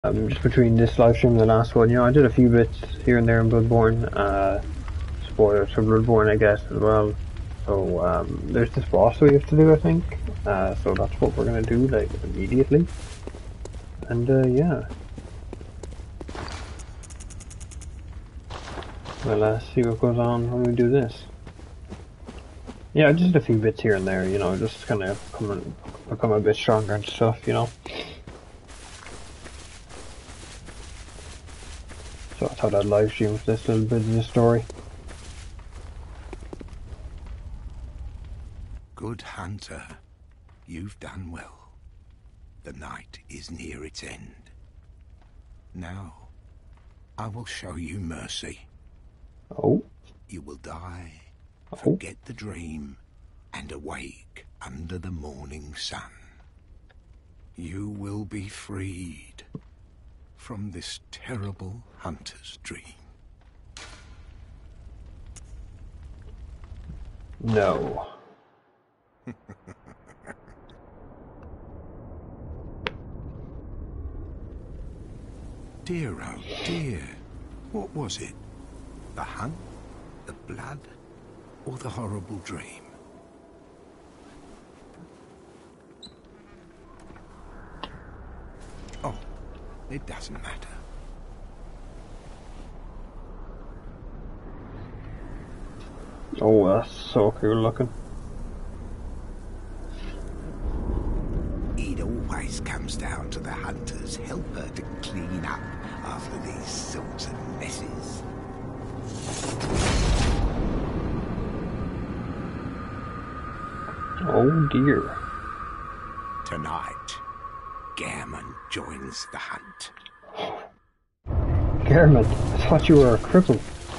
Just between this live stream and the last one, I did a few bits here and there in Bloodborne. Spoilers for Bloodborne, I guess, as well. So there's this boss we have to do, I think. So that's what we're gonna do, like, immediately. And yeah. We'll see what goes on when we do this. Yeah, just a few bits here and there, just kind of become a bit stronger and stuff. So I thought I'd live stream this little bit of the story. Good hunter, you've done well. The night is near its end. Now, I will show you mercy. Oh. You will die, forget the dream, and awake under the morning sun. You will be freed from this terrible hunter's dream. No. Dear, oh dear, what was it? The hunt, the blood, or the horrible dream? Oh, it doesn't matter. Oh, that's so cool looking. It always comes down to the hunter's helper to clean up after these sorts of messes. Oh dear. Tonight, Gehrman joins the hunt. Gehrman, I thought you were a cripple.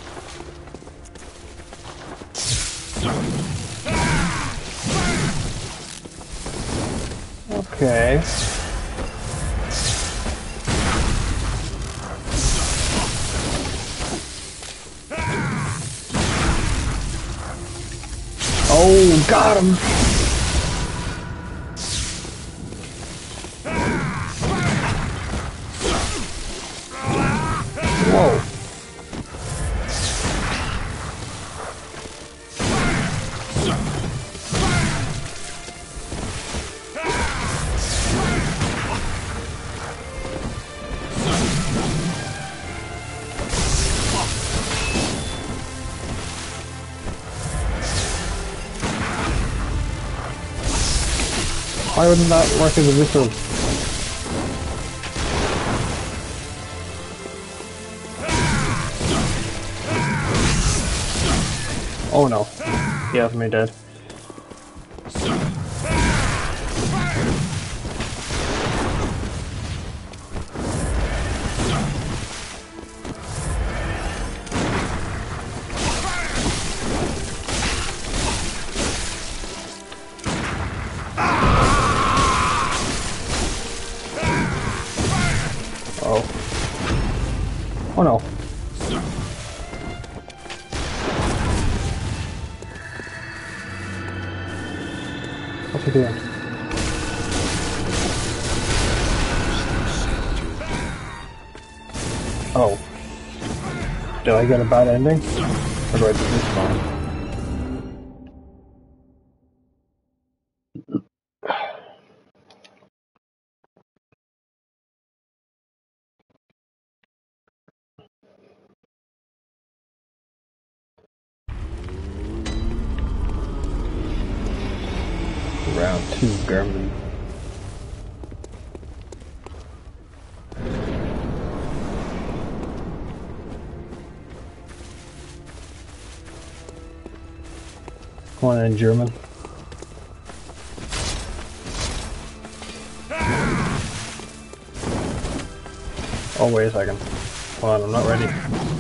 Okay. Oh, got him! Whoa. Why wouldn't that work as a missile? Oh no. He has me dead. Oh no. What's he doing? Oh. Did I get a bad ending? Or do I just respawn? Round 2, Gehrman. Come on in, German. Oh, wait a second. Hold on, I'm not ready.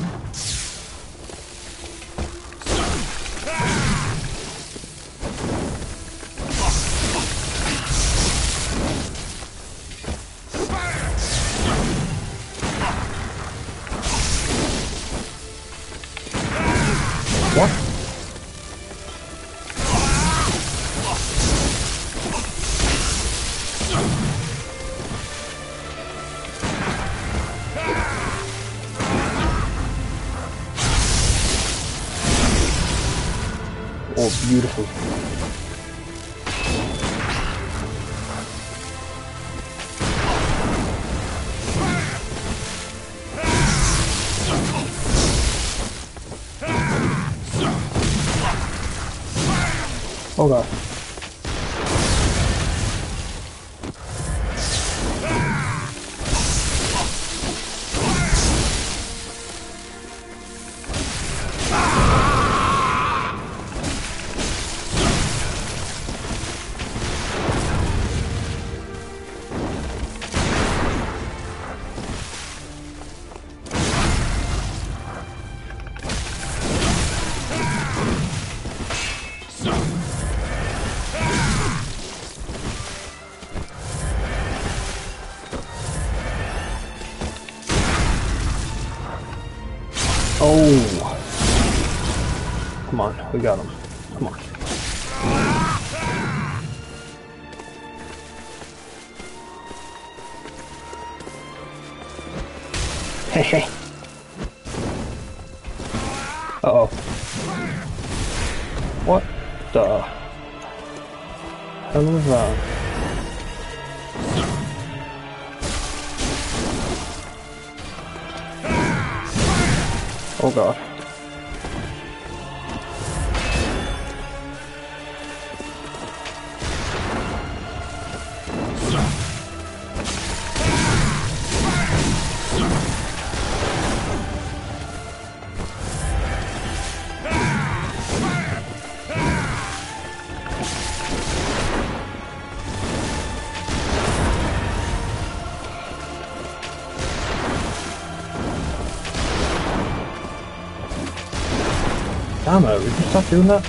What? Oh, beautiful. Oh god. Oh! Come on, we got him. Come on. Hey. Uh-oh. What the hell was that? Oh god. Damn it, we can stop doing that?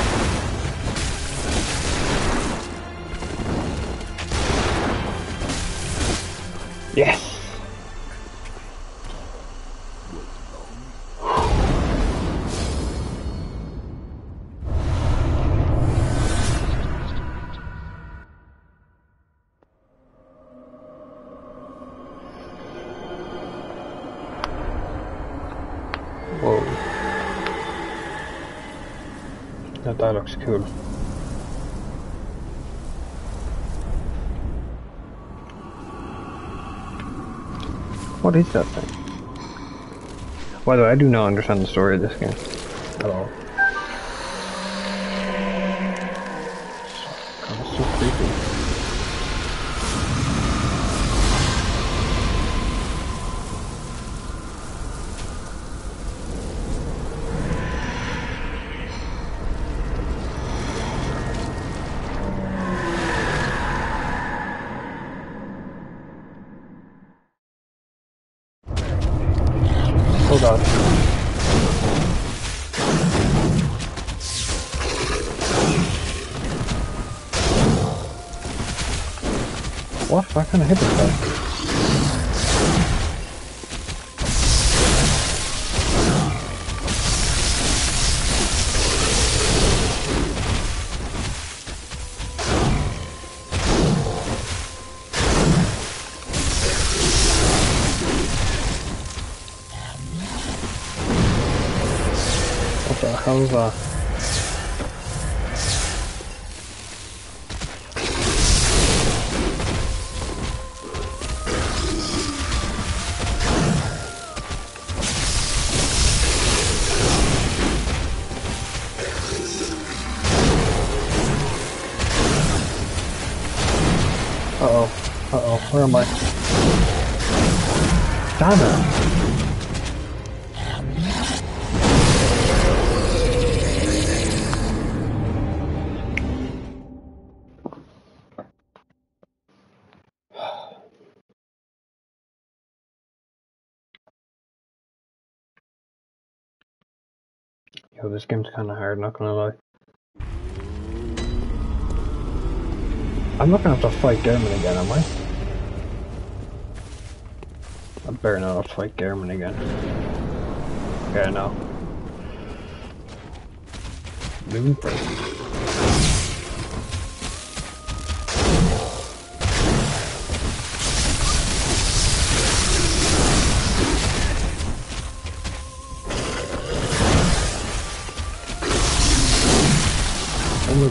Yes! Whoa. That looks cool. What is that thing? By the way, I do not understand the story of this game at all. It's so creepy. Oh god. What? Why can't I hit this guy? What the hell is that? Uh-oh. Uh-oh. Where am I? Damn it! Yo, this game's kinda hard, not gonna lie. I'm not gonna have to fight Gehrman again, am I? I better not have to fight Gehrman again. Okay, no. Moving first.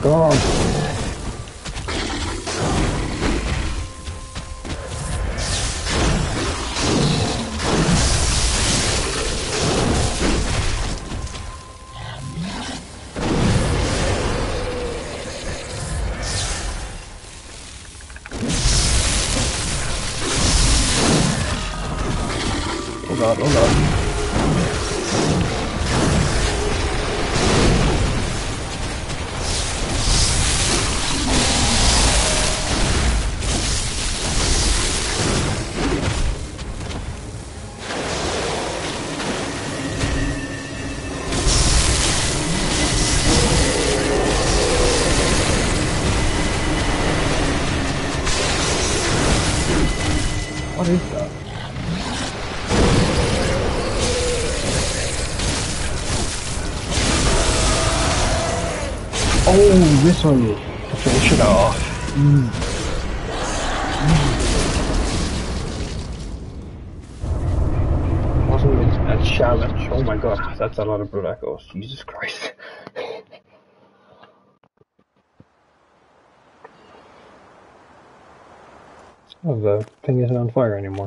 god! Oh god, oh god. What is that? Oh, this one! To finish it off. Wasn't it a challenge? Oh my god, that's a lot of blood echoes. Jesus Christ. Oh, the thing isn't on fire anymore.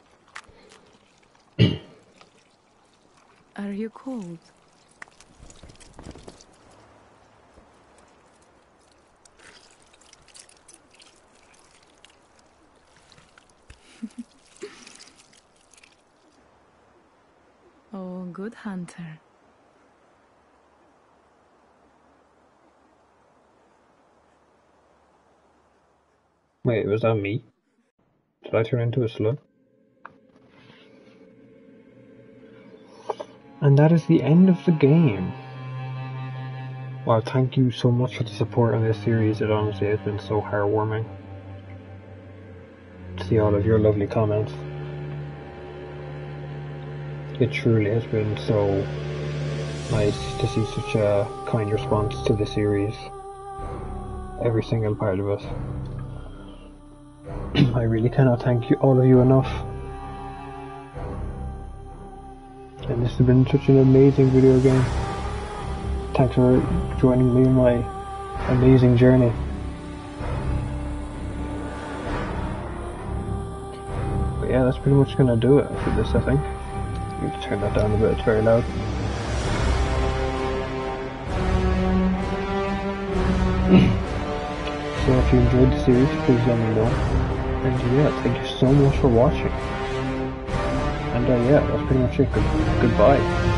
Are you cold? Oh, good hunter. Wait, was that me? Did I turn into a slug? And that is the end of the game. Wow, thank you so much for the support on this series. It honestly has been so heartwarming to see all of your lovely comments. It truly has been so nice to see such a kind response to the series. Every single part of it. I really cannot thank you, all of you, enough. And this has been such an amazing video game. Thanks for joining me in my amazing journey. But yeah, that's pretty much gonna do it for this, I think. You can turn that down a bit, it's very loud. So if you enjoyed the series, please let me know. And yeah, thank you so much for watching. And yeah, that's pretty much it. Goodbye.